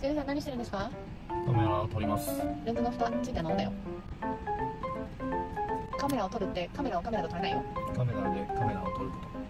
先生何してるんですか？ カメラを撮ります。 レンズの蓋ついてるのだよ。カメラを撮るってカメラをカメラと撮れないよ。 カメラでカメラを撮ること。